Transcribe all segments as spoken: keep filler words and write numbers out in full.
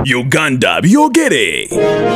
Uganda byogere.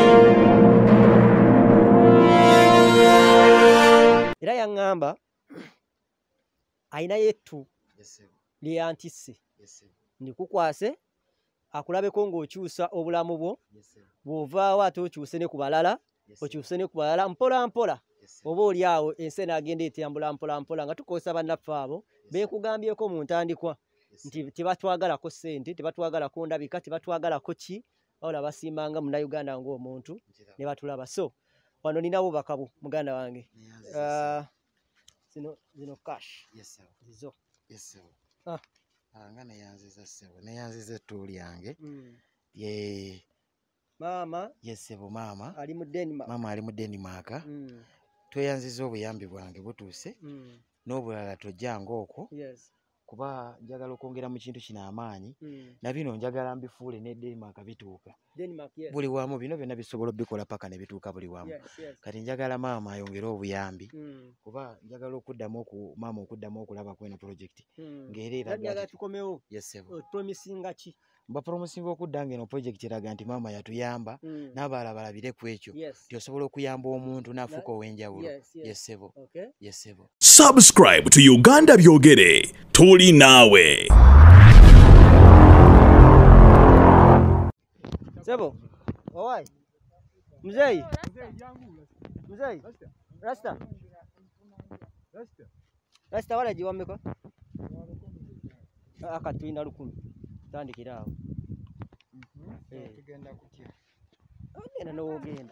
Era yangamba Alina yetu lye antisse ndikukwase akulabeko ng'okyusa obulamu bwo bw'ovaawo ate okyuse ne ku balala okyuse ne ku balala mpola mpola oba oli awo ensi n'agenda etambula mpola mpola nga tukozesa bannaffe abo beekugambyeko mu ntandikwa nti tebatwagalako ssente tebatwagalako ndabika tebatwagalako ki wabula basimbanga munnayuganda ng'omuntu ne batulaba so wano ninawo bakabu muganda wange uh, zino zino cash yes zizo yes ah anga nayanziza sebo nayanziza etuli yange mm. ye mama yes sebo mama ali mu Denmark mama ali mu Denmark mm. tweyanziza obuyambi bwange butuse mm. n'obulala tojjanga okwo yes kuba njagala okwongera mu kintu kino amaanyi mm. na bino njagala mbifuule ne Denmark bituuka Denmark yes buli wamu bino byonna bisobola bikola paka ne bituuka buli wamu yes, yes. kati njagala maama ayongere obuyambi mm. kuba njagala okuddamu ku maama okuddamu okulaba kweno project mm. ng'era njagala tukomewo yes sebo uh, promisinga ki mba promisinga okudda ng'eno project eraga nti maama yatuyamba mm. n'abalala balabire ku ekyo yes. nti osobola okuyamba omuntu n'afuuka ow'enjawulo yes, yes. yes sebo okay. yes sebo Subscribe to Uganda byogere. Tuli nawe. Sebo. Owai. Mzee. Mzee. Rasta. Rasta. Rasta wala jiwameko. Akatwina lukumi. Tandikira awo. Mhm. Eh tugenda kutya. Ogenda n'ogenda.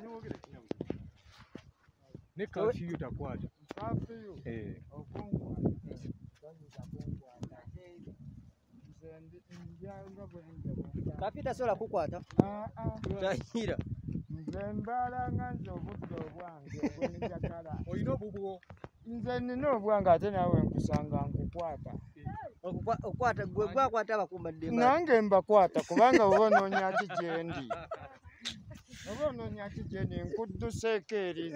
Ne kafi utakwata. Kafi yo. Eh. Okongwa. Kapita sola kukwata. Ah ah. Tahira. Nzembala nganzo obudde obwange bwenjakala. Oyina obubwo. Nze nina obwange ate nawe nkusanga nkukwata. Okwata gwe gwakwata abakumbadde mbala. Nange mbakwata kubanga obonoonya kijendi. Obonoonya kijendi nkudduseeko eri.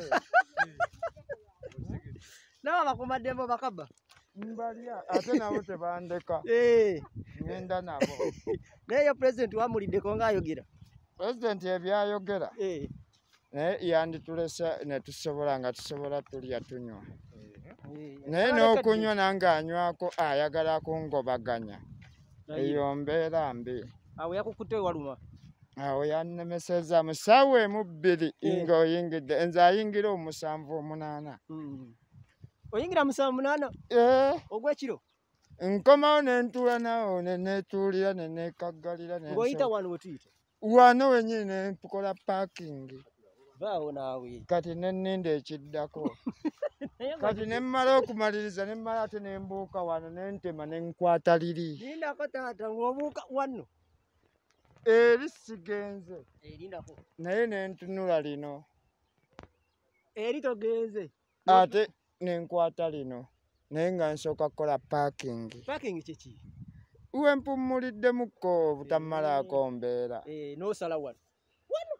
Nawe abakumbadde mbo bakaba. Mbalya ate nabo tebandeka. Eh. Ngenda nabo. Naye president wamuliddeko ng'ayogera. President ebyayogera. Eh. Naye yanditulesa ne tusobola nga tusobola tulya tunywa. Naye n'okunywa nange anywako ayagala kungobaganya. Eyo mbeera mbi. Awo yakukutte waluma. Awo yannemeseza musawe mu bbiri ng'oyingidde nze ayingira omusanvu omunaana. Oyingira musanvu munaana? Eh. Ogw'ekiro? Nkomawo ne ntuula nawo ne neetuulira ne neekaggalira ne. Ng'oyita wano we tuyita? Wano wennyini ne nkola parking. Vaawo naawe. Kati ne nninda ekiddako. Kati ne mmala okumaliriza ne mmala ate ne mbuuka wano ne ntema ne nkwata liri. Lindako taata ng'obuuka wano. Eri sigenze. Erindako. Naye ne ntunula lino. Eri togenze. Ate ne nkwata lino. Naye nga nsooka kukola parking. Parking kiki? Uwe mpummuliddemukko butamalaako mbeera. Eh, n'osala wano. Wano.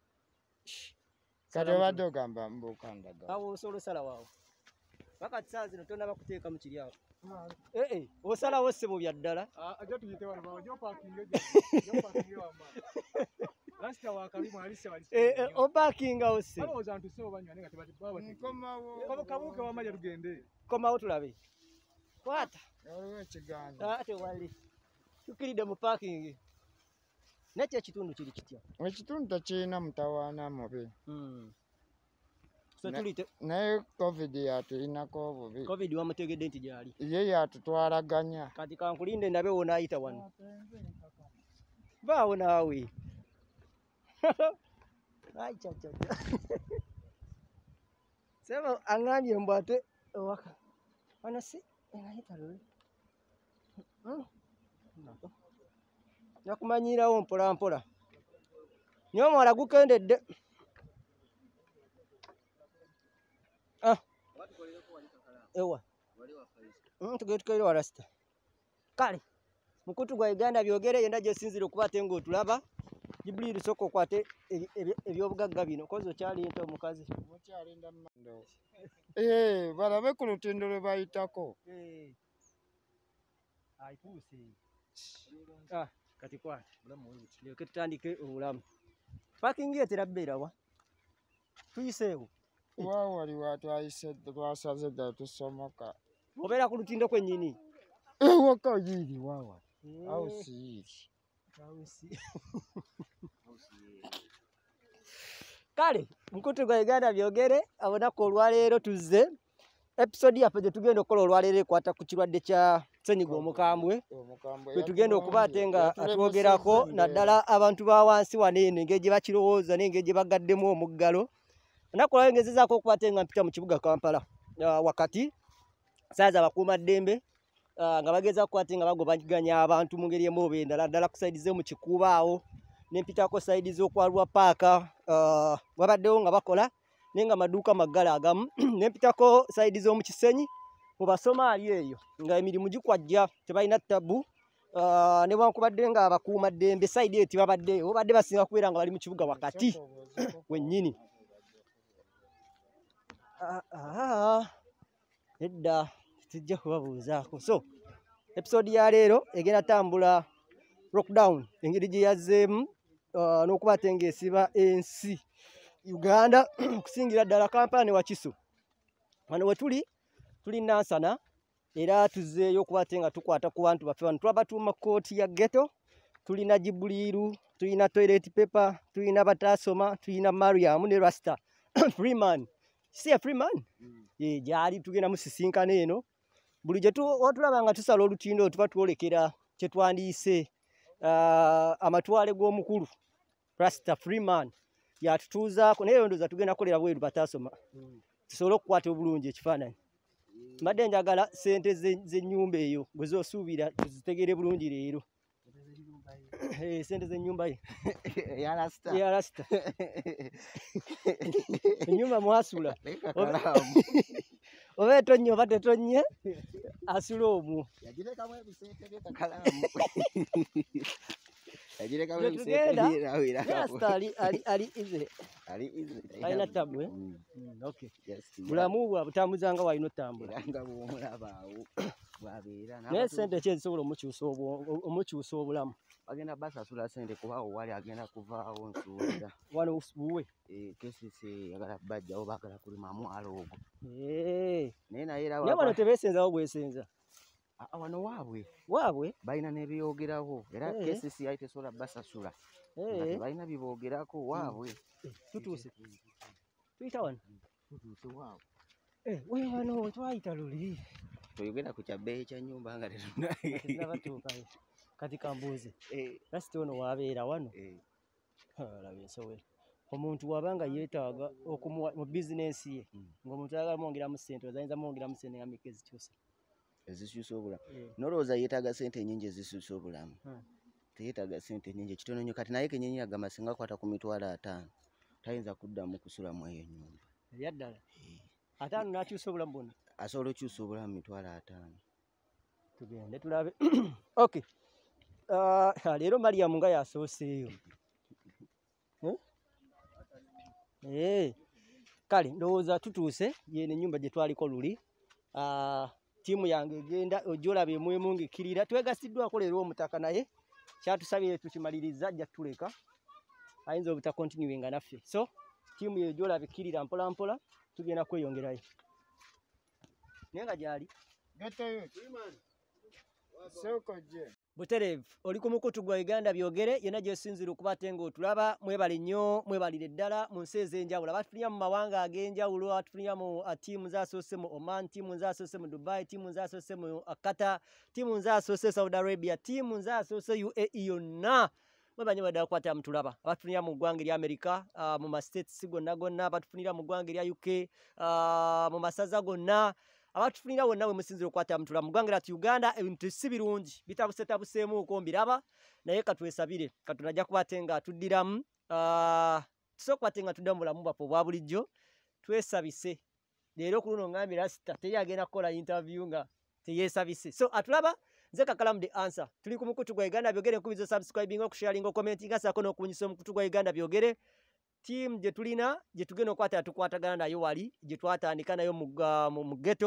Kati obadde ogamba mbuuka ndaga. Awo osobola osala waawo. Wakati saa zino tonnaba kuteeka mu kiri awo. Eh eh, osalawo ssebo bya ddala. Ajja tuyite wano bawo jo parking ejo. Jo parking wamba. Rasta wakalimu alise walise. Eh eh, o parking ose. Alo ozantu sebo banywa nenga tebati baba. Nkomawo. Kabo kabuke wamaje tugende. Komawo tulabe. Kwata. Oliwo ekiganza. Ate wali. Tukiridde mu parking. Nakyo ekitundu kiri kitya? Ekitundu tekirina mutawaana mubi. Mm. So tulite. Naye COVID yatulinako obubi. COVID wamutegedde nti gyali. Ye yatutwalaganya. Kati kankulinde ndabe wonaayita wano. Vaawo naawe. Ai cha cha. Sema angambye mbu ate waka. Wano si enayita lwe. Hmm. Nako. Nakumanyirawo mpola mpola. Nyo mwala gukendedde. Ah. Ewa. Mm, tugetukaire wa Rasta. Kale. Mukutu gwa Uganda byogere yenda gye sinzire okuba tengo otulaba. Jibril soko kwate ebyobugagga bino kozo kyali ento omukazi. Mukyali ndamando. Eh, balabe ku lutindo lwe bayitako. Eh. Ai kusi. Ah. kati kwate lyoke tutandike obulamu. Parking etera bbeera wa tuyiseewo wa wali wa twayise twasaze dda tusomoka obeera ku lutindo kwennyini ewaka yiri wawa au siyiri kale mukutu gwa Uganda byogere abonako olwaleero tuzze episode yaffe gye tugenda okukola olwaleero ekwata ku kirwadde kya ssenyiga omukambwe bwe tugenda okuba ate nga atwogerako naddala abantu ba wansi wano eno engeri gye bakirowooza n'engeri gye bagaddemu omuggalo onaku olwayo ngezezaako okuba ate nga mpita mu kibuga Kampala wakati saaza abakuumaddembe nga bageza kuba ate nga bagobaganya abantu mu ngeri emu oba endala ddala ku sayidi ze mu kikuuba awo nempitako sayidi z'okwalwa paaka wabaddewo nga bakola naye nga amaduuka maggale agamu nempitako sayidi z'omu Kisenyi mu Basomaali eyo nga emirimu gikwajja tebalina ttabu newankubadde nga abakuumaddembe sayidi eyo tibabaddeyo badde basinga kubeera nga bali mu kibuga wakati wennyini. Edda tujja kubabuuzaako. So episode ya leero egenda tambula lockdown engeri gye yazzeemu n'okuba ate ng'esiba ensi Uganda okusingira ddala Kampala ne Wakiso. Wano we tuli tuli Nansana era tuzzeeyo okuba ate nga tukwata ku bantu baffe wano tulaba tuuma kkooti ya ghetto tulina Jibuliiru tulina toilet paper tulina Bataasoma tulina Mariam ne Rasta Freeman si a Freeman ye gyali tugenda musisinkana eno buli gye tulaba nga tusala olutindo tuba twolekera kye twandiise amatwale g'omukulu Rasta Freeman yatutuuzaako naye ndowooza tugenda kukolera bweru Bataasoma tusobole okukwata obulungi ekifaananyi. Mbadde njagala ssente z'ennyumba eyo bwe zoosuubira tuzitegere bulungi leero. Ssente z'ennyumba ye ya Rasta ya Rasta ennyumba mu Asula oba etonnye oba tetonnye Asula omwo yagirekamu ebisente bye Kakalaamu yagirekamu ebisente tugenda bye Rasta ali ali ali ize ali ize alina ttabu. Okay, bulamu bwa butambuzanga walina ottambula nga bw'omulaba awo bwabeera naye ssente ki ezisobola omukyusa obulamu? agenda basasula ssente kuba awo wali agenda kuvaawo nsuubira wano buwe kesisi yagala bajjawo baagala kulima Mwala ogwo naye naye naye wano tebeesenzawo bwesenza wano waabwe waabwe balina n'ebyogerawo era kesisi yali tesobola basasula balina biboogerako waabwe. Tutuuse tuyita wano tutuuse waabwe we wano twayita luli toyogera ku kyabbeeyi kya nnyumba nga tetunabatuukayo kati kambuuze Rasta ono waabeera wano labe ensowera omuntu wabanga yeetaaga okumuwa mu bizinensi ye ng'omuntu ayagala mwongeramu ssente ozayinza mwongeramu ssente nga meka ezikyusa ezisuusa obulamu nolowooza yeetaaga ssente ennyingi ezisuusa obulamu teyeetaaga ssente ennyingi ekitono nnyo kati naye kennyini agamba singa kwata ku mitwalo ataano tayinza kuddamu kusulamu eyo ennyumba eryaddala ataano n'akyusa obulamu bwonna asobola okyusa obulamu mitwalo ataano. Tugende tulabe. Okay, leero Mariam nga yasooseeyo kale ndowooza tutuuse yeno ennyumba gye twaliko luli ttiimu yange egenda ojja olaba emwemu ng'ekkirira twegasiddwako leero omutaka naye kyatusabye tukimaliriza ajja tuleka ayinza obutakontinuinga naffe so ttiimu yo ojja olaba ekkirira mpola mpola tugenda kweyongerayo naye nga gyali butereevu oli ku mukutu gwa Uganda byogere yonna gyesinzira okuba ate ng'otulaba mwebale nnyo mwebalire ddala mu nsi ez'enjawulo abatufunira mu mawanga ag'enjawulo abatufunira mu ttiimu nzaasoose mu Oman ttiimu nzaasoose mu Dubai ttiimu nzaasoose mu Qatar ttiimu nzaasoose Saudi Arabia ttiimu nzaasoose U A E yonna mwebanye baddala kukwata mutulaba abatufunira mu ggwanga erya America mu mastates gonna gonna abatufunira mu ggwanga erya U K mu masaza gonna abatufunira wonna bwe musinzira okukwata mutula mu ggwanga lyattu Uganda ebintu si birungi bitabusetabuseemuuko mbiraba naye katwesabire Katonda ajja kuba ate nga atuddiramu tusobola okuba ate nga tudda mu bulamu bwaffe obwa bulijjo twesabise leero ku luno ngambye Rasta teri agenda kukola interview nga teyeesabise so atulaba nze Kakalamu the answer tuli ku mukutu gwa Uganda byogere nkubizo subscribing okusharinga okomentinga saako n'okubunyisa omukutu gwa Uganda byogere team gye tulina gye tugenda okukwata tukwatagana nayo wali gye twatandika nayo mu ghetto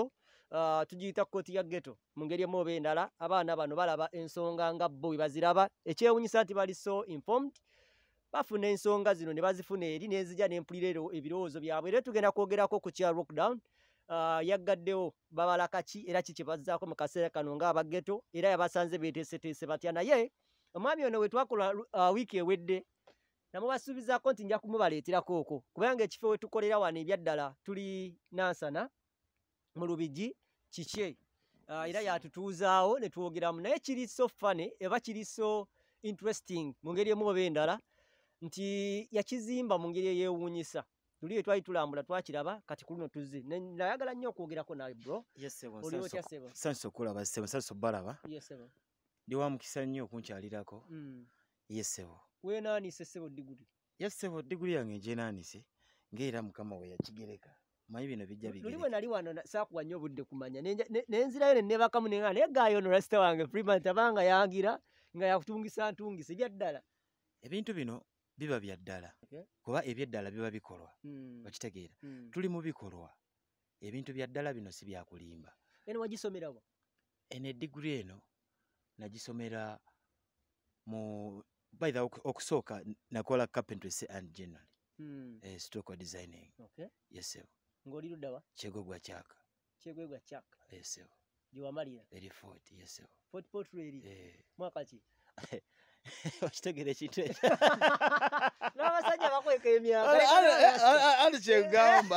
uh, tugiyita kkooti ya ghetto mu ngeri emu oba endala abaana bano balaba ensonga nga bo bwe baziraba ekyewuunyisa nti bali so informed bafuna ensonga zino ne bazifuna eri n'enzija n'empulira ebirowoozo byabwe era tugenda kwogerako ku kya lockdown uh, yaggaddewo babala kaki era kiki bazzaako mu kaseera kano ng'aba ghetto era yabasanze beeteeseteese batya naye omwami ono we twakola uh, wiiki ewedde namubasuubizaako nti nja kumubaleeterako okwo kubanga ekifo we tukolera wano ebyaddala tuli Nansana mu Lubigi kikye uh, era yatutuuzaawo ne twogeramu naye kiri so funny eba kiri so interesting mu ngeri emu oba endala nti yakizimba mu ngeri eyeewuunyisa tuli twali tulambula twakiraba kati kuno tuzze nayagala nnyo okwogerako nawe bro. Yes sebo Oliwo kya sebo sanso kulaba sebo sanso balaba. Yes sebo ndi wa mukisa nnyo okunkyalirako. mm. Yes sebo we naanise sebo diguli. Yes sebo diguli yange nje naanise ng'era mukama we yakigereka manyi bino bijja bigereka luli bwe nali wano saakuwa nnyo obudde kumanya nenzirayo ne nebakamu ne ngana naye gaayo ono rasita wange Freeman tabanga yangira nga yakutungisa ntungisa ebyaddala ebintu bino biba bya ddala okay. Kuba ebyeddala biba bikolwa mm. Okitegeera mm. tuli mu bikolwa ebintu bya ddala bino si byakulimba. Eno wagisomera wa? Eno degree eno nagisomera mu by the okusooka nakola carpentry and joinery mm. eh, stroke designing okay. Yes sebo ng'oli ludda wa? Kyegogwa Kyaka. Kyegogwa Kyaka. Yes sebo giwamalira eri forty. Yes sebo forty potru eri eh mwaka ki? Wakitegera ekintu ekyo n'abasajja bakweka emyaka ali kyegamba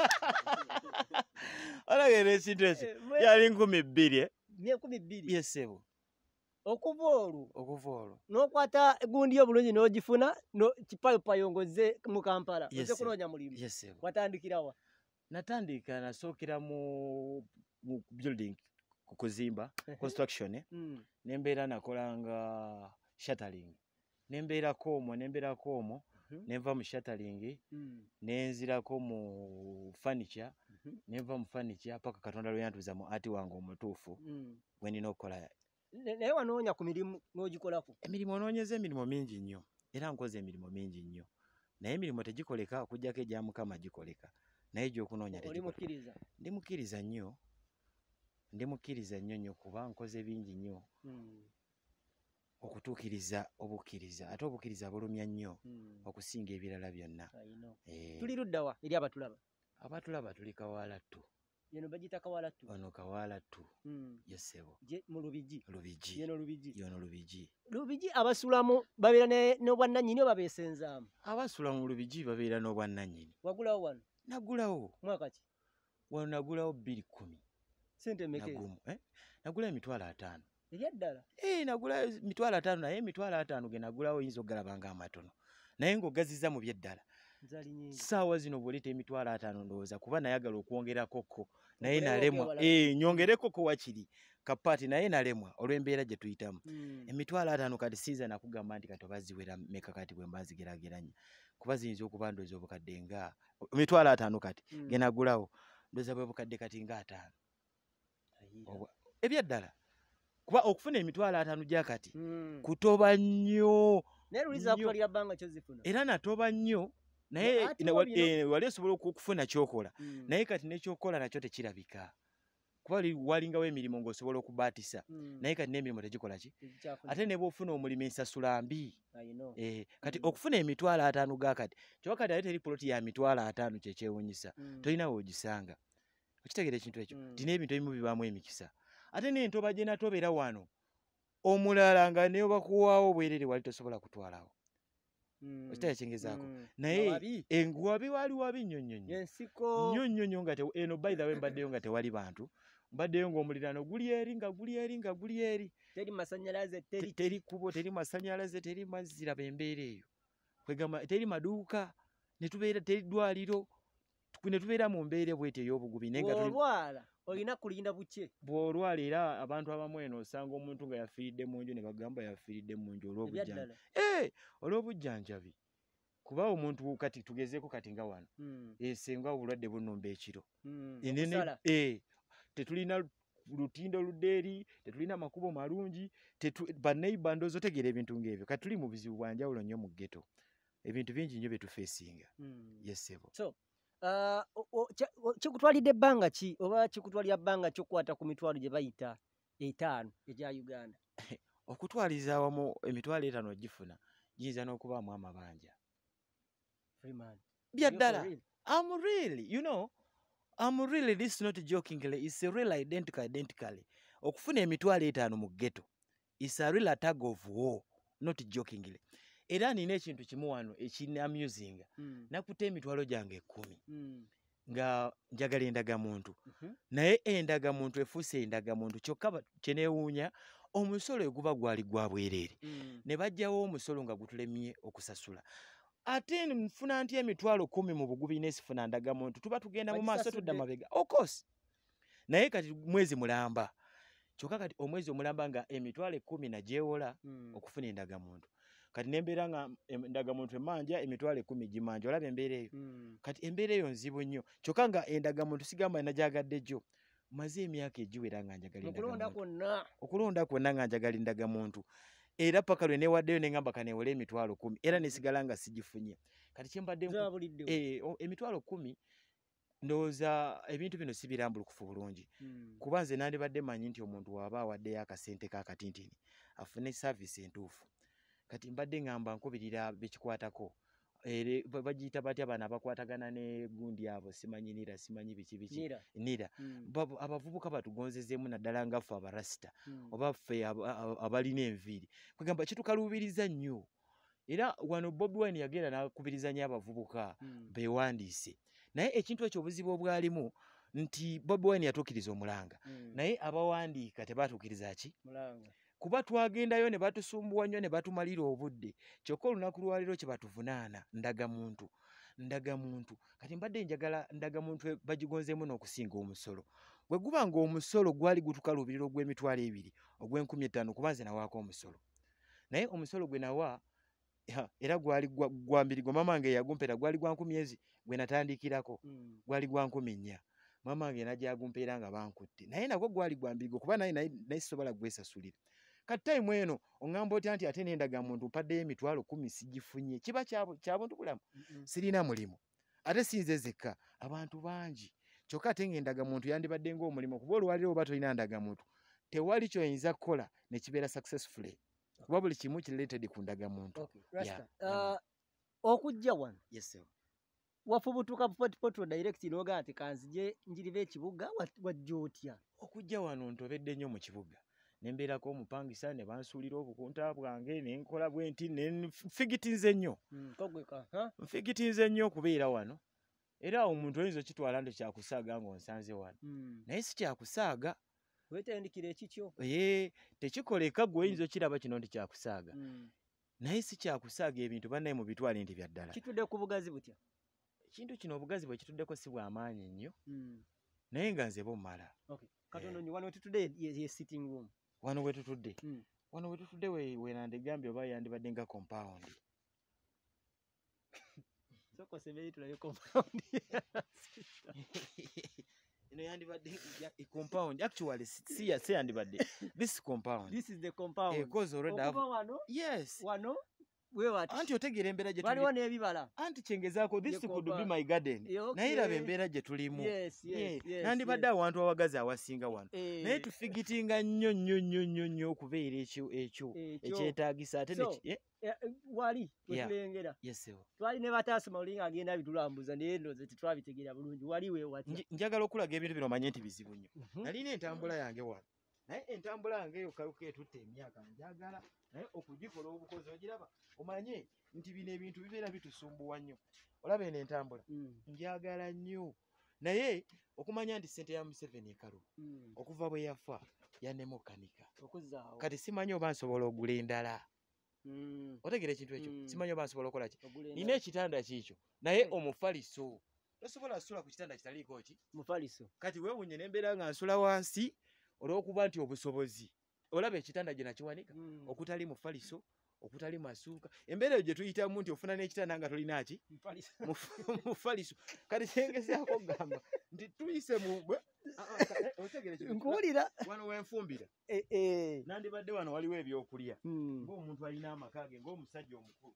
olagera ekintu ekyo yali nkumi bbiri nkumi bbiri. Yes sebo okuva olwo okuva olwo n'okwata gundi obulungi n'ogifuna kipayopayo ng'ozze mu Kampala ozze kunoonya mulimu. Yes sebo watandikirawa? Natandika nasookera mu building kukuzimba construction mm. Nembeera nakolanga shuttering nembeerako omwo nembeerako omwo mm -hmm. Nenva mu shuttering mm. Nenzirako mu furniture mm -hmm. Nenva mu furniture paka Katonda lwe yantuuza mu ati wange omutuufu mm. Bwe nina okukola naye wanoonya ku mirimu n'ogikolako? Emirimu onoonyeza emirimu mingi nnyo era nkoze emirimu mingi nnyo naye emirimu tegikoleka okujjako egya Mukama gikoleka naye gy'okunoonya tegikoleka. Ndi mukkiriza nnyo ndi mukkiriza nnyo nnyo kuba nkoze bingi nnyo mm. Okutuukiriza obukkiriza ate obukkiriza bulumya nnyo mm. Okusinga ebirala byonna. eh. Tuli ludda wa eri abatulaba? Abatulaba tuli Kawaalattu. Yeno bagita Kawaalattu. Ono Kawaalattu mm. Yes sebo je mu Lubigi. Lubigi yeno Lubigi yono Lubigi Lubigi abasulamu babeera n'obwannannyini oba beesenzaamu? Abasula mu Lubigi babeera n'obwannannyini. Wagulawo wano? Nagulawo. Mwaka ki? Wano nagulawo bbiri kkumi. Sente mmeka ezo? Eh? Nagula emitwalo ataano. Ebyaddala? Eh, nagula emitwalo ataano naye emitwalo ataano ge nagulawo oyinza ogalaba nga amatono. Naye ng'ogazizza mu byeddala. Nzali nyingi. Saawa zino bw'oleta emitwalo ataano ndowooza kuba nayagala okwongerako ko. Naye nalemwa. Eh, nyongereko ko wakiri. Kapaati naye nalemwa olw'embeera gye tuyitamu. Mm. Emitwalo ataano kati siiza nakugamba nti kati baziwera meka kati bwe mbazigerageranya. Kuba ziyinza okuba ndowooza obukadde nga emitwalo ataano kati mm. ge nagulawo ndowooza bwe bukadde kati nga ataano. Ebyaddala kuba okufuna emitwalo ataano gya kati mm. kutoba nnyo. Naye luliza kutalya bbanga kyo zifuna. Era natoba nnyo naye wali osobola okufuna kyokola mm. naye kati nekyokola nakyo tekirabika kuba walingawo emirimu ng'osobola okubaatisa mm. naye kati n'emirimu tegikola ki ate ne bw'ofuna omulimu ensasula mbi eh, kati mm. okufuna emitwalo ataano ga kati kyokka kati ate teri poloti ya mitwalo ataano kyekyewunyisa mm. tolina weogisanga okitegeera ekintu ekyo mm. tina ebintu ebimu bibaamu emikisa ate n'entoba gye natobera wano omulala nga ne bakuwaawo bwerere wali tosobola kutwalawo mm. okitegeezaako mm. naye enguwabi wali wabi nnyo nnyo nnyo nnyo nnyo nnyo nga eno by the way mbaddeyo nga tewali bantu mbaddeyo ng'omuliraano guli eri nga guli eri nga guli eri teri masannyalaze teri teri kubo teri masannyalaze teri mazzi raba embeera eyo kwegamba teri maduuka ne tubeera teri ddwaliro ne tubeera mu mbeera bw'etyo ey'obugubi naye nga olwala olina kulinda buke bw'olwala era abantu abamu eno osanga omuntu nga yafiiridde mu nju ne bagamba yafiiridde mu nju olw'obujjanjabi eh olw'obujjanjabi kuba omuntu kati tugezeeko kati nga wano mm. esenga obulwadde bunnumba ekiro mm. enene eh tetulina lutindo luddeeri tetulina makubo malungi banneiba ndoozi otegeera ebintu ng'ebyo kati tuli mu bizibu bwanjawulo nnyo mu ghetto ebintu bingi nnyo bye tufeesinga mm. yes sebo so Uh, kikutwalidde ebbanga ki oba kikutwalira bbanga ky'okwata ku mitwalo gye bayita etaano egya Uganda? Okutwaliza awamu emitwalo etaano gifuna giyinza n'okubaamu amabanja. Byaddala. I'm really, you know, I'm really, this is not jokingly, it's a real identical, identically. Okufuna emitwalo etaano mu ghetto, it's a real tug of war, not jokingly. Era nina ekintu kimu wano ekina amusing. Mm. Nakutte emitwalo gyange ekkumi. Mm. Nga njagala endagamuntu. Mm -hmm. Naye endagamuntu efuuse endagamuntu kyokka kyeneewuunya omusolo eguba gwali gwa bwereere. Mm. Ne bajjawo omusolo nga gutulemye okusasula. Ate nfuna ntya emitwalo kumi mu bugubi nesifuna ndagamuntu tuba tugenda mu maaso tudda mabega. Of course. Naye kati mwezi mulamba. Kyokka kati omwezi omulamba nga emitwalo ekkumi nagyewola mm. okufuna endagamuntu. Kati nembeera nga endagamuntu emanja emitwalo ekkumi gimanja olaba embeera eyo. Mm. Kati embeera eyo nzibu nnyo. Kyokka nga endagamuntu sigamba najagadde jjo. Maze emyaka egiwera nga njagala endagamuntu. Okulonda kwonna. Okulonda kwonna nga njagala endagamuntu. Era paka lwe newaddeyo ne ngamba kaneewole emitwalo kumi. Era nesigala nga sigifunye. Kati kyembadde eh emitwalo kumi ndowooza ebintu bino si birambulukufu bulungi. Mm. Kuba nze nandibadde manyi nti omuntu waba awaddeyo akasente k'akatintini afune service entuufu. Kati mbadde ngamba nkubirira bekikwatako. Ere bagiyita batya bana abakwatagana ne gundi abo simanyi nira simanyi biki biki nira, nira. Mm. Abavubuka batugonzezeemu naddala ngaffe abarasita mm. oba ffe abalina enviiri kwegamba kitukaluubiriza nnyo. Era wano Bobi Wine yagenda n'akubiriza nnyo abavubuka mm. beewandiise. Naye ekintu ekyo obuzibu obwalimu nti Bobi Wine yatuukiriza omulanga mm. naye abawandiika tebaatuukiriza ki mulanga. Kuba twagendayo ne batusumbuwa nnyo ne batumalira obudde. Kyokka olunaku lwaliro kye batuvunaana ndagamuntu. Ndagamuntu. Kati mbadde njagala ndagamuntu bagigonzeemu n'okusinga omusolo. Bwe guba ng'omusolo gwali gutukaluubirira ogw'emitwalo ebiri ogw'enkumi etaano kuba nze nawaako omusolo. Naye omusolo gwe nawa era gwali gwa mbiri gwa mama wange yagumpera gwali gwa nkumi ezi gwe natandikirako mm. gwali gwa nkumi nnya. Mama wange najagumpeera nga bankutte. Naye nagwo gwali gwa mbiri kuba naye naye sisobola gwesasulira. Kati time eno ongamba otya nti ate n'endagamuntu mpaddeyo emitwalo kumi sigifunye. Kiba kyabuntu bulamu. Mm -mm. Sirina mulimu. Ate sinze zekka abantu bangi. Kyokka ate ng'endagamuntu yandibadde ng'omulimu kuba olwaliro oba tolina ndagamuntu tewali kyoyinza kukola ne kibeera successfully. Kuba buli kimu kireletedi ku ndagamuntu. Okay. Rasta. Yeah. Uh, okujja wano. Yes sir. Wafubutuka poto direct noga nti kanzije njirive ekibuga wajja otya? Okujja wano ntobedde nnyo mu kibuga. Nembeerako omupangisa ne bansuulira obukunta bwange ne nkola bwenti ne nfigitinze nnyo. Mm, kogweka, ha? Nfigitinze nnyo okubeera wano. Era omuntu oyinza okitwala nti kyakusaaga ng'onsanze wano. Mm. Naye si kyakusaaga. Wetendikira ekikyo. Ee, tekikoleka gwe oyinza okiraba kino nti kyakusaaga. Mm. Naye si kyakusaaga ebintu bannaye mu bitwale nti bya ddala. Kitudde ku bugazi butya? Ekintu kino obugazi bwe kituddeko si bw'amaanyi nnyo. Mm. Naye nga nze bummala. Okay. Katono nyo wano tutudde ye sitting room. Wano we tutudde. Mm. Wano we tutudde we we nandegambye oba yandibadde nga compound. Soko sebeli tulayo compound. Ino yandibadde ya compound. Actually si ya say yandibadde. This compound. This is the compound. Eh, cause already have. Wano? Yes. Wano? We wati. Anti otegera embeera gye tuli. Waliwo n'ebibala. Anti kyengezaako this could be my garden. Okay. Naye iraba embeera gye tulimu. Yes, yes, yeah. yes. Nandibadde yes. Awantu awagazi awasinga wano. Eh. Naye tufigitinga nnyo nnyo nnyo nnyo nnyo okubeera ekyo ekyo ekyetaagisa ate so, ne yeah, wali wetulengera. Yeah. Yes sir. Twali ne bataasoma olinga agenda bitulambuza naye ndoze tetwabitegeera bulungi. Wali we wati. Njagala okulaga ebintu bino manye nti bizibu nnyo. Mm -hmm. Nalina entambula yange wano. Naye entambula yange eyo kaluka etutte emyaka njagala naye okugikola obukozi ogiraba omanye nti bino ebintu bibeera bitusumbuwa nnyo. Olaba eno entambula mm. njagala nnyo naye okumanya nti ssente ya Museveni ekalu mm. okuva bwe yafa yanemukanika okuzaawo kati simanyi oba nsobola ogula endala. Mm. Otegera ekintu ekyo mm. simanyi oba nsobola okola ki. Nina ekitanda kiikyo naye omufaliso tosobola kusula ku kitanda kitaliiko ki mufaliso. Kati weewunye n'embeera nga nsula wansi olw'okuba nti obusobozi olaba ekitanda gye nakiwanika mm. okutali mufaliso okutali masuuka embeera eyo gye tuyitamu nti ofuna n'ekitanda nga tolina ki mufaliso. Kati kyengezaako gamba nti tuyise mu nkuwulira wano wenfumbira nandibadde wano waliwo ebyokulya ng'omuntu alina amaka ge ng'omusajja omukulu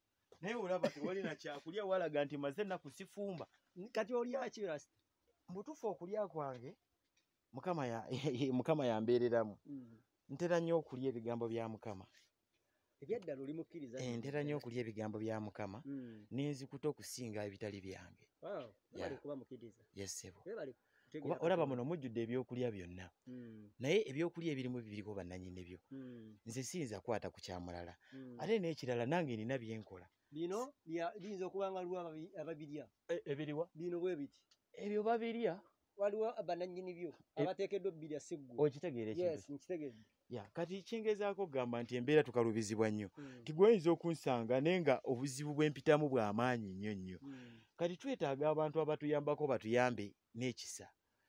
naye olaba tewalina kyakulya walaga nti maze ennaku sifumba. Kati olya ki Rasta? Mbutuufu okulya kwange Mukama ya Mukama yambeereramu. Ntera nnyo okulya ebigambo bya Mukama. Ebyaddala oli mukkiriza. Eh, ntera nnyo okulya ebigambo bya Mukama n'enzikuta okusinga ebitali byange. Waaw, bali kuba mukkiriza. Yes sebo. Bali kuba olaba muno mujjudde ebyokulya byonna. Naye ebyokulya ebirimu bibiriko bannannyini byo. Nze siyinza kwata ku kyamulala. Ate n'ekirala nange nina byenkola. Bino biyinza okuba nga waliwo ababirya. Ebiriwa? Bino bwe biti. Ebyo babirya. Waliwo bannannyini byo abateekeddwa obbirya seggulu. Okitegeera ekintu? Yes, nkitegeedde. Ya, kati kingezaako okugamba nti embeera tukalubizibwa nnyo. Tigwayinza okunsanga naye nga obuzibu bw'empitamu bw'amaanyi nnyo nnyo. Kati twetaaga abantu abatuyambako batuyambe n'ekisa.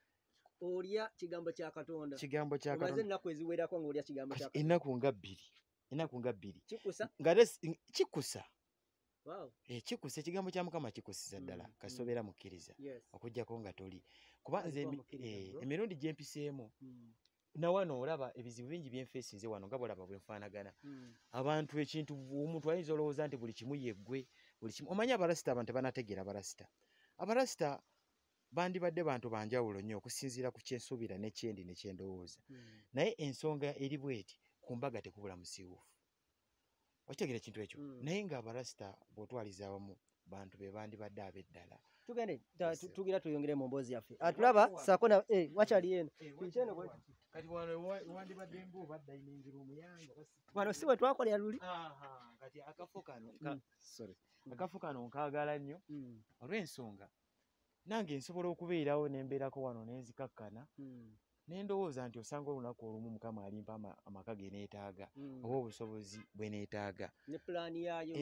Olya kigambo kya Katonda. Kigambo kya Katonda. Omaze ennaku eziwerako ng'olya kigambo kya Katonda. Ennaku nga bbiri. Ennaku nga bbiri. Kikusa? Nga kikusa. Wow. Eh, kikusa ekigambo kya Mukama kikusiza ddala. Kasobeera mukkiriza. Okujjako nga toli. Kuba nze emirundi gye mpiseemu. Na wano olaba ebizibu bingi byenfeesinze wano nga bwolaba bwe nfaanagana. Abantu ekintu omuntu ayinza olowooza nti buli kimu yeggwe, buli kimu. Omanyi abalasita abantu banategeera abalasita. Abalasita bandibadde bantu banjawulo nnyo okusinziira ku kyensuubira n'ekyendi ne kyendowooza. Naye ensonga eri bweti ku mbaga tekubula musiiwuufu. Okitegeera ekintu ekyo. Naye ng'abalasita bw'otwaliza awamu bantu be bandibadde ab'eddala. Tugende tugira tuyongere mu mboozi yaffe. Atulaba saako na eh wakyali eno. Kikyeno bwe kati wano wandibadde ng'obadde ayingira omuyanga. Wano si bwe twakolera luli. Aha, kati akafo kano sorry. Akafo kano nkaagala nnyo olw'ensonga nange nsobola okubeerawo n'embeerako wano n'enzikakkana n'endowooza nti osanga olunaku olumu Mukama alimpa amaka ge neetaaga oba obusobozi bwe neetaaga ne pulaani yaayo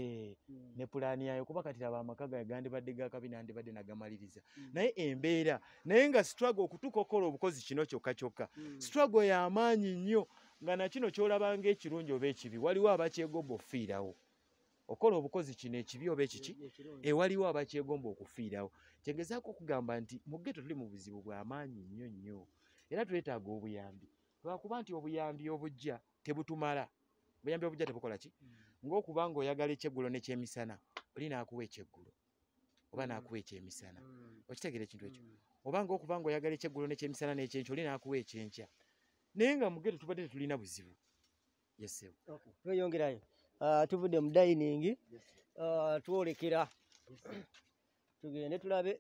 ne pulaani yaayo kuba kati laba amaka ga gandibadde gakabi nandibadde nagamaliriza naye embeera naye nga struggle okutuuka okukola obukozi kino kyokka kyokka struggle y'amaanyi nnyo nga na kino ky'olaba ng'ekirungi oba ekibi waliwo abakyegomba okufiirawo okola obukozi kino ekibi oba ekiki ewaliwo abakyegomba okufiirawo kyegezaako okugamba nti mu ggeto tuli mu buzibu bw'amaanyi nnyo nnyo era twetaaga obuyambi lwakuba nti obuyambi obujja tebutumala obuyambi obujja tebukola ki ng'okuba ng'oyagala ekyeggulo n'ekyemisana oli n'akuwa ekyeggulo oba n'akuwa ekyemisana okitegeera ekintu ekyo oba ng'okuba ng'oyagala ekyeggulo n'ekyemisana n'ekyenkya oli n'akuwa ekyenkya naye nga mu ggeto tubadde tetulina buzibu yesebo tweyongerayo tuvudde mu dining twolekera tugende tulabe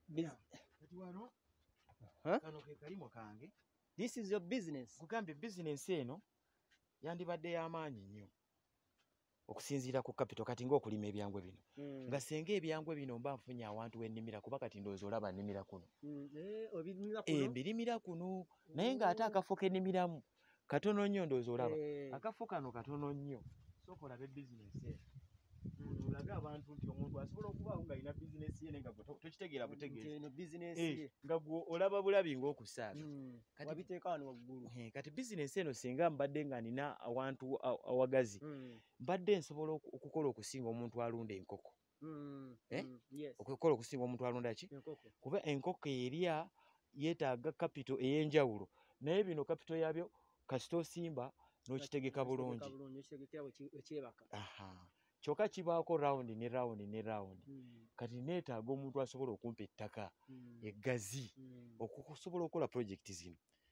kano ke kalimo kange. This is your business. Kugambe business eno yandibadde y'amaanyi nnyo okusinziira ku capital kati ng'okulima ebyangwe bino nga senga ebyangwe bino mba nfunye awantu wennimira kuba kati ndowooza olaba nnimira kuno mbirimira kuno naye ng'ate akafo kennimiramu katono nnyo ndowooza olaba akafo kano katono nnyo sooka olabe bizinesi eno olaga abantu nti omuntu asobola okubaawo ng'alina bizinesi ye nga tokitegeera butegeezi nga gwe olaba bulabi ng'okusaaga wabiteeka wano waggulu kati bizinesi eno singa mbadde nga nina awantu awagazi mbadde nsobola okukola okusinga omuntu alunda enkoko okukola okusinga omuntu alunda ki kuba enkoko erya yeetaaga kapito ey'enjawulo naye bino kapito yabyo kasita osimba n'okitegeka bulungi kyokka kibaako rawundi ne rawundi ne rawundi kati neetaaga omuntu asobola okumpa ettaka eggazi okusobola okukola pulojekiti zino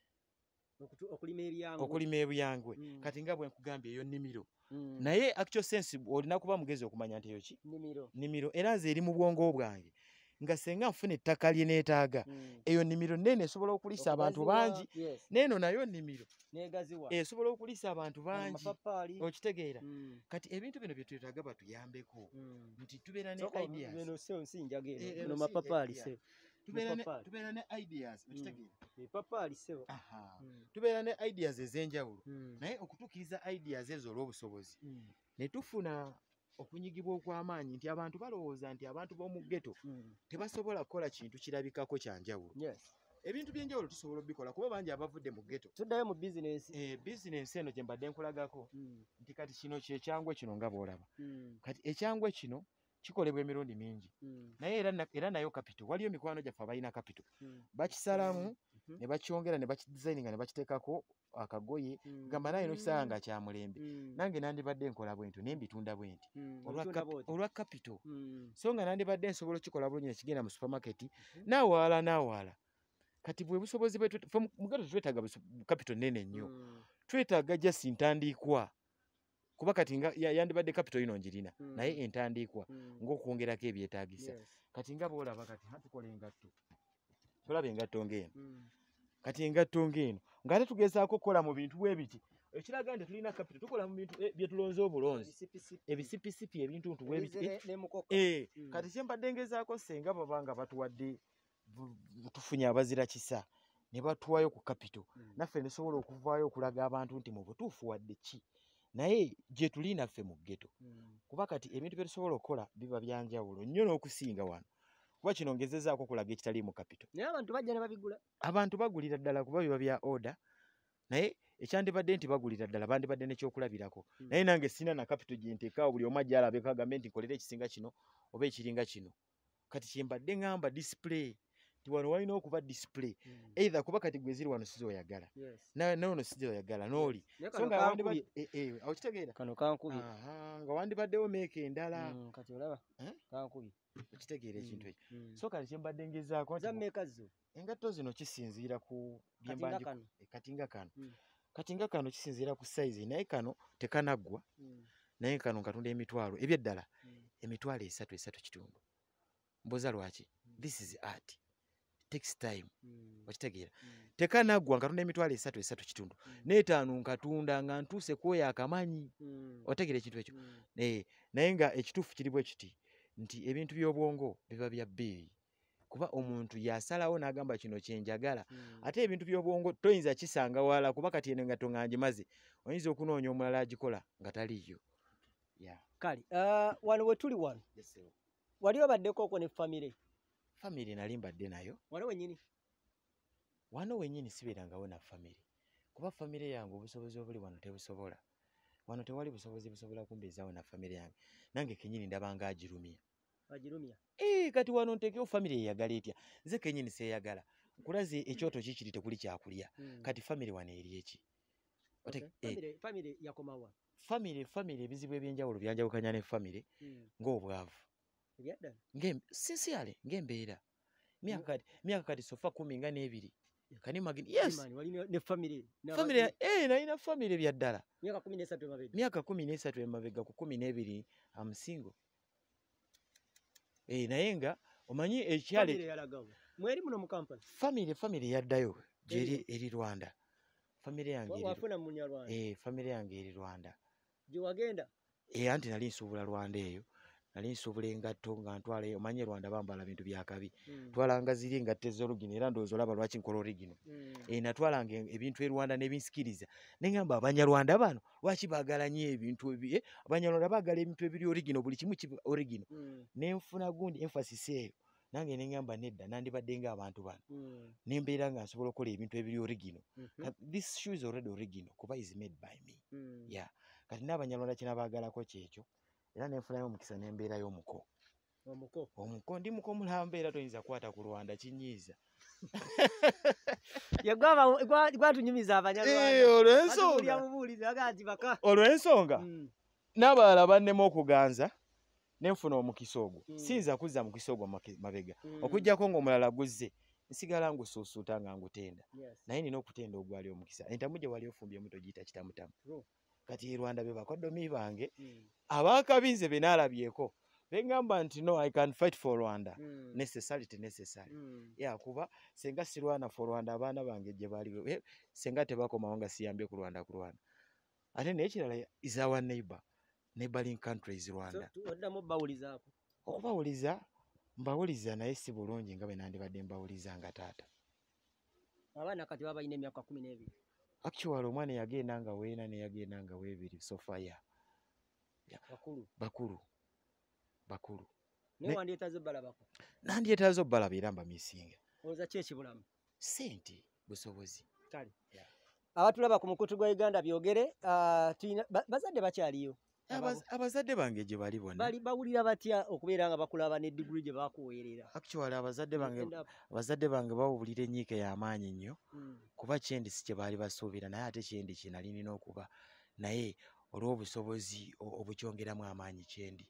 okulima ebyangwe kati nga bwe nkugambye eyo nnimiro naye actual sense olina kuba mugezi okumanya nti eyo ki nnimiro era nze eri mu bwongo bwange nga senga nfuna ettaka lye neetaaga eyo nnimiro nene esobola okulisa abantu bangi neeno nayo nnimiro esobola okulisa abantu bangi okitegeera kati ebintu bino bye twetaaga batuyambeko nti tubeera ne tubeera ne ideas tubeera ne ideas ez'enjawulo naye okutuukiriza ideas ezo olw'obusobozi ne tufuna okunyigibwa okw'amaanyi nti abantu balowooza nti abantu b'omu ggeto tebasobola kukola kintu kirabikako kyanjawulo ebintu by'enjawulo tusobola obikola kuba bangi abavudde mu ggeto tuddayo mu bizinesi bizinesi eno gye mbadde nkulagako nti kati kino kyekyangwe kino nga bw'olaba kati ekyangwe kino kikolebwa emirundi mingi naye era nayo kapito waliyo mikwano gyaffe abalina kapito bakisalamu ne bakyongera ne bakidesigninga ne bakiteekako akagoye gamba naye no kisanga kya mulembe nange nandibadde nkola bwento ne mbitunda bwenti olwa capital so nga nandibadde nsobola okikola bulungi nekigenda mu supermarket nawaala nawaala kati bwe busobozi bwe mugato twetaaga capital nene nnyo twetaaga just ntandikwa kuba kati nga yandibadde capital ino njirina naye entandikwa ng'okwongerako ebyetaagisa kati nga boolaba kati hatukole engatto tolaba engatto ng'eno kati engatto ng'eno ng'ate tugezaako kukola mu bintu bwe biti ekiraga nti tulina capital tukola mu bintu bye tulonze obulonzi ebisipisipi ebintu ntu bwe biti eh kati kye mbadde ngezaako senga baba nga batuwadde tufunye abazira kisa ne batuwayo ku capital naffe ne sobola okuvaayo okulaga abantu nti mu butuufu wadde ki naye gye tuli naffe mu ghetto kuba kati ebintu bye tusobola okukola biba byanjawulo nnyo n'okusinga wano kuba kino ngezezaako okulaga ekitali mu capital naye abantu bajja ne babigula abantu bagulira ddala kuba biba bya order naye ekyandibadde nti bagulira ddala bandibadde nekyokulabirako naye nange sina na capital gye nteekaawo buli omu ajja alabeko agambe nti nkolera ekisinga kino oba ekiringa kino kati kyembadde ngamba display ti wano walina okuba display either kuba kati gwe ziri wano sizoyagala nono sizoyagala n'oli so nga awo kitegeera kano kankubye nga wandibaddewo meeka endala kati olaba kankubye okitegeera ekintu ekyo so kati kyembadde ngezaako engatto zino kisinziira ku katinga kano katinga kano kisinziira ku size naye kano tekanaggwa naye kano nkatunda emitwalo ebyeddala emitwalo esatu esatu kitundu mbuuza lwaki this is art takes time okitegeera tekanaggwa nkatunda emitwalo esatu esatu kitundu n'etaano nkatunda nga ntuuse kwoyo akamanyi otegeera ekintu ekyo naye nga ekituufu kiri bwe kiti nti ebintu by'obwongo biba bya bbeeyi kuba omuntu yasalawo n'agamba kino kyenjagala ate ebintu by'obwongo toyinza kisanga wala kuba kati eno engatto nga ngimaze oyinza okunoonya omulala agikola nga taliiyo kale wano we tuli wano wali obaddeko okwo ne famire famire nali mbadde nayo wano wennyini wano wennyini sibeerangawo na famire kuba famire yange obusobozi obuli wano tebusobola wano tewali busobozi busobola kumbeezaawo na famire yange nange kenyini ndabanga agirumya agirumya eh kati wano ntekewo famire eyagala etya nze kenyini seeyagala nkulaze ekyoto kikiri tekuli kyakulya kati famire wano eri eki famire yakomawa famire famire ebizibu ebyenjawulo byanjawukanya ne famire ng'obwavu sinsiale ng'embeera myaka kati sofa kumi nga n'ebiri kani magini yes ne famire famire eh nalina famire bya ddala myaka kumi n'esatu emabega myaka kumi n'esatu emabega ku kumi n'ebiri amusingo eh naye nga omanyi ekyale mweri muno mu Kampala famire famire yaddayo gyeri eri Rwanda famire yange wafuna munyarwanda eh famire yange eri Rwanda gye wagenda eh anti nali nsuubula Rwanda eyo nali nsuubula engatto nga ntwala omanye Rwanda bambala bintu byakabi twalanga ziri engatto ez'olugino era ndowooza olaba lwaki nkola origino eh natwalanga ebintu e Rwanda n'ebinsikiriza nengamba abanyarwanda bano lwaki baagala nnyo ebintu ebi abanyarwanda baagala ebintu ebiri origino buli kimu kiba origino nenfuna gundi emphasis eyo nange nengamba nedda nandibadde ng'abantu bano nembeera nga nsobola okukola ebintu ebiri origino this shoe is already original kuba is made by me yeah kati n'abanyarwanda kinabaagalako kyekyo era nenfunayo omukisa nembeerayo omuko omuko omuko ndi muko mulamba era toyinza kukwata ku Rwanda kinyiiza gwatunyumiza abanyarwanda olw'ensonga n'abalala bannema okuganza nenfuna omukisa ogwo siyinza kuzza mukisa ogwo mabega okuggyako ng'omulala guzze nsigala ngusuusuuta nga ngutenda naye nina okutenda ogwali omukisa entamu gye wali ofumbyemu togiyita kitamutamu kati e Rwanda be bakodomi bange abaakabinze be naalabyeko bengamba nti no I can fight for Rwanda necessary to necessary ya kuba senga sirwana for Rwanda abaana bange gye bali senga tebakomawo nga siyambye ku Rwanda ku Rwanda ate n'ekirala is our neighbor neighboring countries Rwanda oddamu bawulizaako okubawuliza mbawuliza naye si bulungi nga bwe nandibadde mbawuliza nga taata abaana kati baba balina emyaka kumi n'ebiri actually omwana yagenda nga weena ne yagenda nga weebiri so fire bakulu bakulu bakulu ne wandyetazo balabako nandyetazo balaba era mbamisinga oza ki ekibulamu sente busobozi kale abatulaba ku mukutu gwa Uganda byogere bazadde bakyaliyo abazadde bange gye bali bonna bali bawulira batya okubeera nga bakulaba ne degree gye bakuweerera? Actually abazadde bange abazadde bange bawulira enyiike y'amaanyi nnyo kuba kyendi si kye baali basuubira naye ate kyendi kye nali nina okuba naye olw'obusobozi obukyongeramu amaanyi kyendi.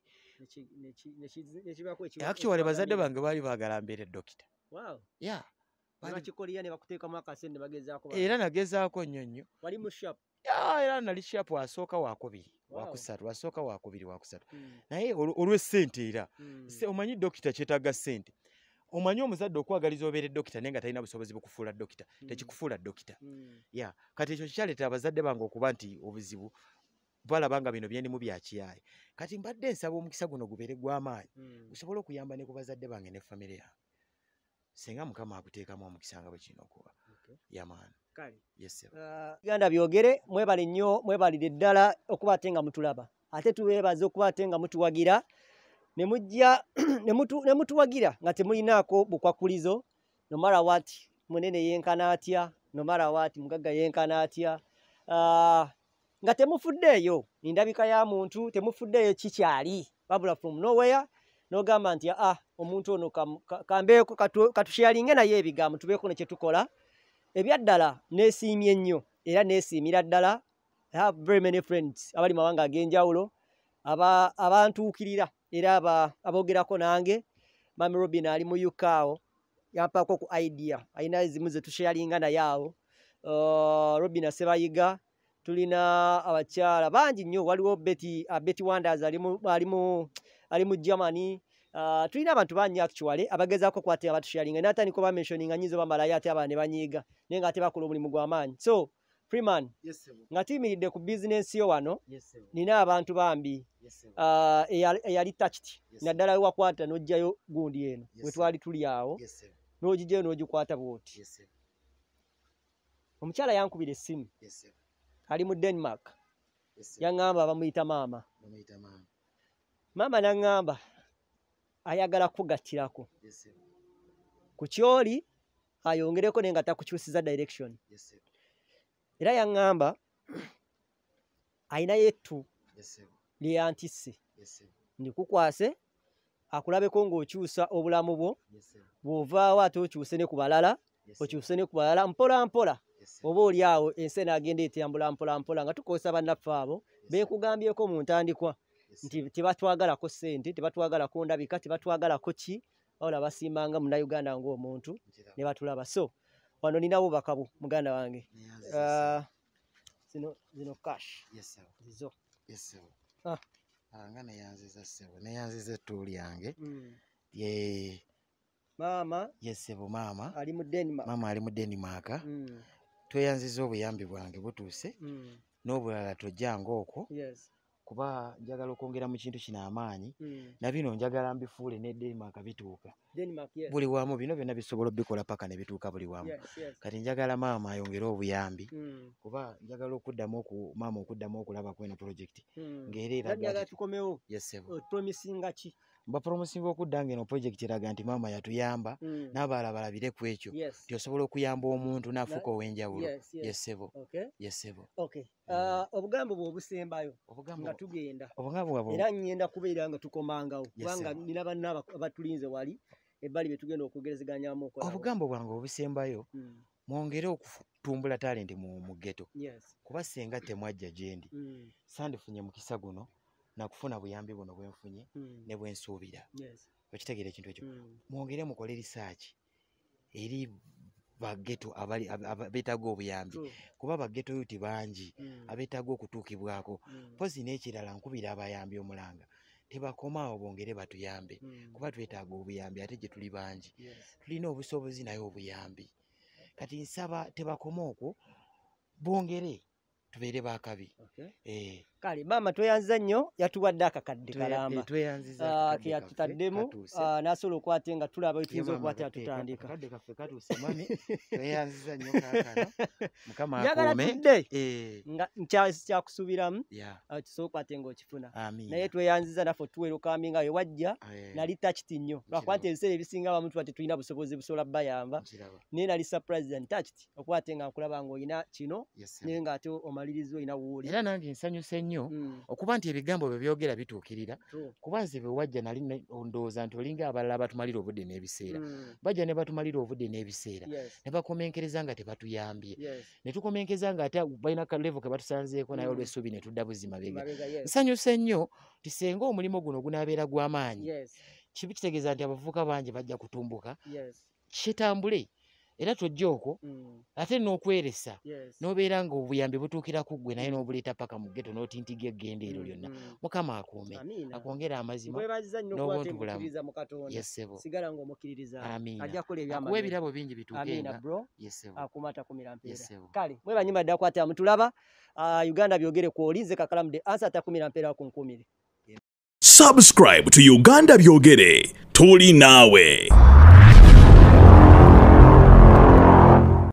Actually bazadde bange baali baagala mbeere dokita. Wow. Yeah. Bakikolera ne bakuteekamu akasente bagezaako. Era nagezaako nnyo nnyo. Wali mu shop? Yeah, era nali shop asooka wakubiri. Wakusatu wasooka wakubiri wakusatu. Naye olw'essente era. Omanyi dokita kyetaaga ssente. Omanyi omuzadde okwagaliza obeere dokita naye nga talina busobozi bukufuula dokita. Tekikufuula dokita. Yeah. Kati ekyo kyaleeta abazadde bange okuba nti obuzibu balabanga bino byendimu bya kiyaaye. Kati mbadde nsaba omukisa guno gubeere gw'amaanyi gusobole okuyamba ne ku bazadde bange ne famire yange. Singa Mukama akuteekamu omukisa nga bwe kino okuba. Yamaani. Kale. Yes sir. Uganda byogere mwebale nnyo mwebalire ddala okuba ate nga mutulaba. Ate tubeebaza okuba ate nga mutuwagira ne mujja ne mutuwagira nga temulinaako bukwakulizo no matter what munene yenkana atya no matter what mugagga yenkana atya. Uh, nga temufuddeeyo ndabika ya muntu temufuddeeyo kikyali babula from nowhere n'ogamba nti ah omuntu ono kambeeko katusharinge naye ebigambo tubeeko ne kye tukola ebyaddala neesiimye nnyo era neesiimira ddala. I have very many friends abali mawanga ag'enjawulo abantuukirira era aboogerako nange. Mami Robin ali mu U K awo yampaako ku idea alina ezimu ze tusharinga naye awo. Robin Asebayiga tulina abakyala bangi nnyo waliwo Betty uh, Betty Wonders ali mu ali mu ali mu Germany. Uh, tulina abantu bangi actually abagezaako kwate abatusharinga nata niko ba mentioning anyizo bamalayo ate abane banyiga naye nga ate bakola omulimu gw'amaanyi. So Freeman, yes sir. Nga timiridde ku business yo wano. Yes sir. Nina abantu bambi. Yes sir. Uh, eyali touched. Yes, naddala wakwata n'ojjayo gundi eno. Yes, we twali tuli awo. Yes sir. N'ogijeyo n'ogikwata bwoti. Yes sir. Omukyala yankubira essimu. Yes sir. Ali mu Denmark. Yes sir. Yaŋŋamba bamuyita maama. Bamuyita maama. Maama n'aŋŋamba ayagala kugattirako. Yes sir. Ku kyoli ayongereko nenga takukyusiza direction. Yes sir. Era yaŋŋamba ayina yettu lyantisse ndikukwase akulabeko ng'okyusa obulamu bwo bw'ovaawo ate okyuse ne ku balala okyuse ne ku balala mpola mpola oba oli awo ensi enaagenda etambula mpola mpola nga tukozesa bannaffe abo beekugambyeko mu ntandikwa nti tebatwagalako ssente tebatwagalako ndabika tebatwagalako ki wabula basiimanga munnayuganda ng'omuntu ne batulaba. So wano ninawo bakabu muganda wange. Uh, zino zino cash. Yes sir. Zizo. Yes sir. Ah. Anga nayanziza sebo. Nayanziza ettuli yange. Mm. Ye mama. Yes sebo mama. Ali mu Denmark. Mama ali mu Denmark. Mm. Tweyanziza obuyambi bwange butuuse. Mm. N'obulala tojjanga okwo. Yes. Kuba njagala okwongera mu kintu kino amaanyi. Mm. Na bino njagala mbifuule ne Denmark bituuka. Denmark, yes. Buli wamu bino byonna bisobola bikola paka ne bituuka buli wamu. Yes, yes. Kati njagala maama ayongere obuyambi. Mm. Kuba njagala okuddamu ku maama okuddamu okulaba kwena project. Mm. Ng'era njagala tukomewo. Yes sebo. Promisinga ki? Mba promisinga okudda ngeno project eraga nti maama yatuyamba. Mm. N'abalala balabire ku ekyo. Yes. Tyosobola okuyamba omuntu n'afuka ow'enjawulo. Yes, yes. Yes sebo. Okay. Yes sebo. Okay. Uh, obugambo bwo obusembayo nga tugenda era ngenda kubeera nga tukomangawo kubanga nina banna abatulinze wali ebbali bye tugenda okugerezeganyamu okola. Obugambo bwange obusembayo mm. mwongere okutumbula talenti mu, mu ghetto. Yes. Kuba senga temwajja gyendi mm. sandifunye mukisa guno nakufuna buyambi buno bwenfunye mm. ne bwensuubira. Yes. Okitegeera ekintu ekyo mm. mwongere mukole research eri bageto abali abetago obuyambi kuba bageto yuti bangi mm. abetago okutuukibwako mm. pozi n'ekirala nkubira abayambi omulanga tebakomaawo bongere batuyambe mm. kuba twetaaga obuyambi ate gye tuli bangi. Yes. Tulina obusobozi naye obuyambi kati nsaba tebakoma okwo bongere tubeere bakabi. Okay. Eh. Kale mama tweyanziza nnyo yatuwadde akakadde kalamba. Tweyanziza akakadde yatutaddemu n'asobola okwate nga tulaba tuyinza okwata atutandika. Akakadde kaffe katuuse mami tweyanziza nnyo kaakano mukama akuume. Njagala tudde nga nkyakusuubiramu kisobola okwate ng'okifuna. Naye tweyanziza naffe tuwerokambi nga we wajja nali touched nnyo lwakuba nti ebiseera ebisinga abamu tuba tetulina busobozi busobola bayamba naye nali surprised and touched okwate nga nkulaba ng'olina kino naye ng'ate omalirizo ina wuli era nange nsanyuse nnyo okuba nti ebigambo bye byogera bituukirira kuba nze bwe wajja nali ndowooza nti olinga abalala abatumalira obudde n'ebiseera bajja ne batumalira obudde n'ebiseera ne bakomenkereza nga tebatuyambye ne tukomenkeza nga ate balina ka level ke batusanzeeko naye olw'essuubi ne tudda buzima bega nsanyuse nnyo ti senga omulimu guno gunaabeera gw'amaanyi kibi kitegeeza nti abavubuka bangi bajja kutumbuka kitambule era tojja okwo ate n'okweresa n'obeera nga obuyambi butuukira ku ggwe naye n'obuleeta paka mu ggeto n'otintiga eggendeero lyonna mukama akuume akwongera amazima n'obuntu bulamu yesebo akuwa ebirabo bingi bituukenga yesebo kale mwebanyuma dda kwata mutulaba Uganda byogere kw'olinze Kakalamu de answer takumira mpeera ku nkumire. Subscribe to Uganda Byogere. Tuli nawe.